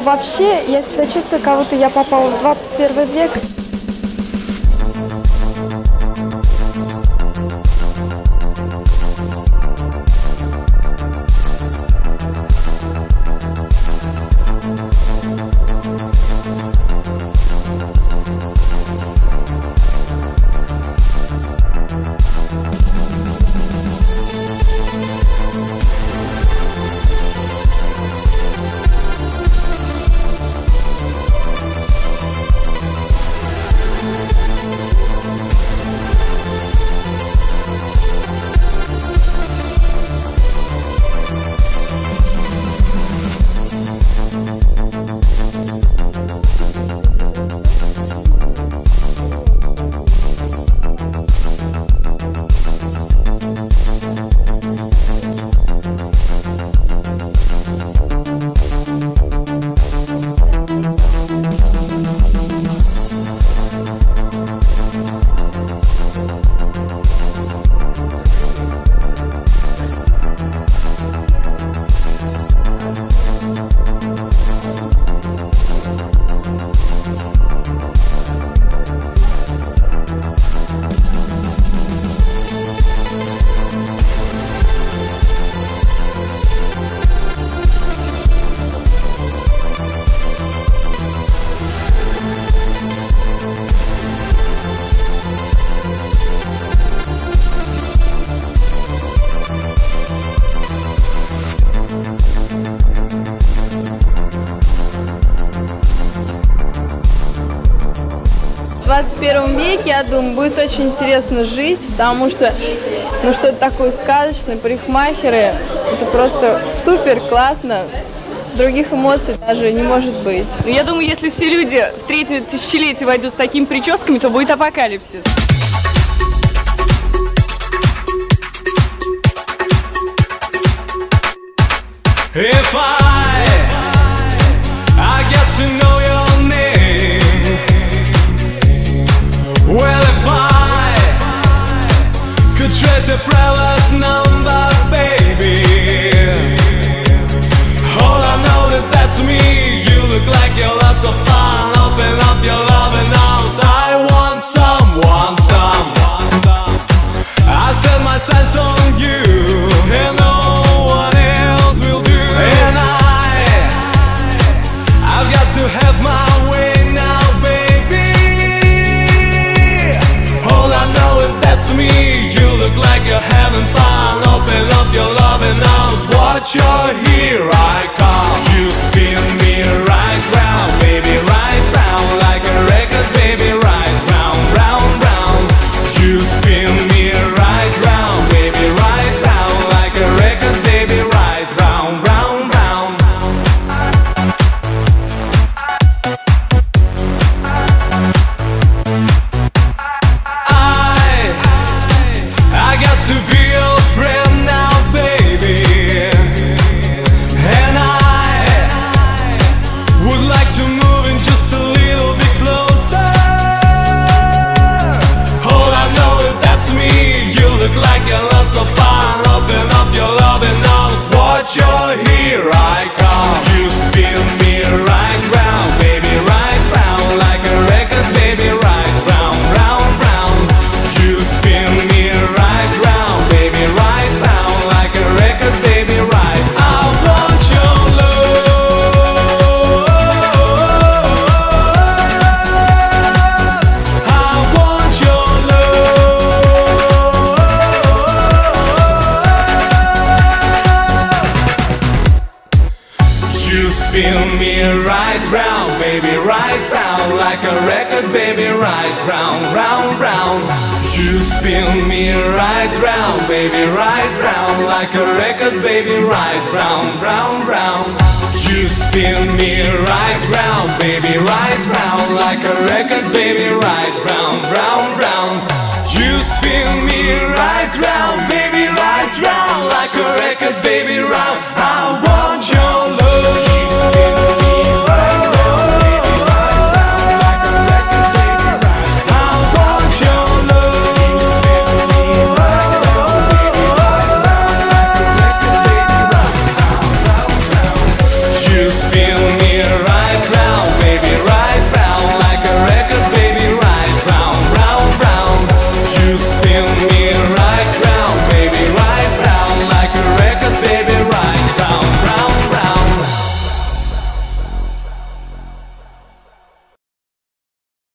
вообще я себя чувствую, как будто я попала в 21 век. В 21 веке, я думаю, будет очень интересно жить, потому что, ну, что-то такое сказочное, парикмахеры, это просто супер классно, других эмоций даже не может быть. Я думаю, если все люди в третье тысячелетие войдут с такими прическами, то будет апокалипсис. If I get to know your name, well, if I could trace your private number, baby, all I know is that's me. You look like you're lots of fun. Open up your loving arms. I want someone. I set my sights on you, and no one else will do. And I've got to have my way now, baby. All I know is that's me. You look like you're having fun. Open up your loving arms. Watch your here I come. You spin me right round, baby, right round, like a record, baby, right round, round, round. You spin me right round, baby, right round, like a record, baby, right round, round, round. I got to be your friend now, baby, and I would like to move in just a little bit closer. All I know is that's me. You look like you're lots of fun. Open up your loving arms. Watch your here I come. You spin me right round, baby, right round, like a record, baby, right round, round, round. You spin me right round, baby, right round, like a record, baby, right. I want your love. I want your love. You spin me right round, baby, right round, like a record, baby, right round, round, round. You spin me right round, baby, right round, like a record, baby, right round, round, round. You spin me right round, baby, right round, like a record, baby, right round, round, round. You spin me right round, baby, right round, like a record, baby, round.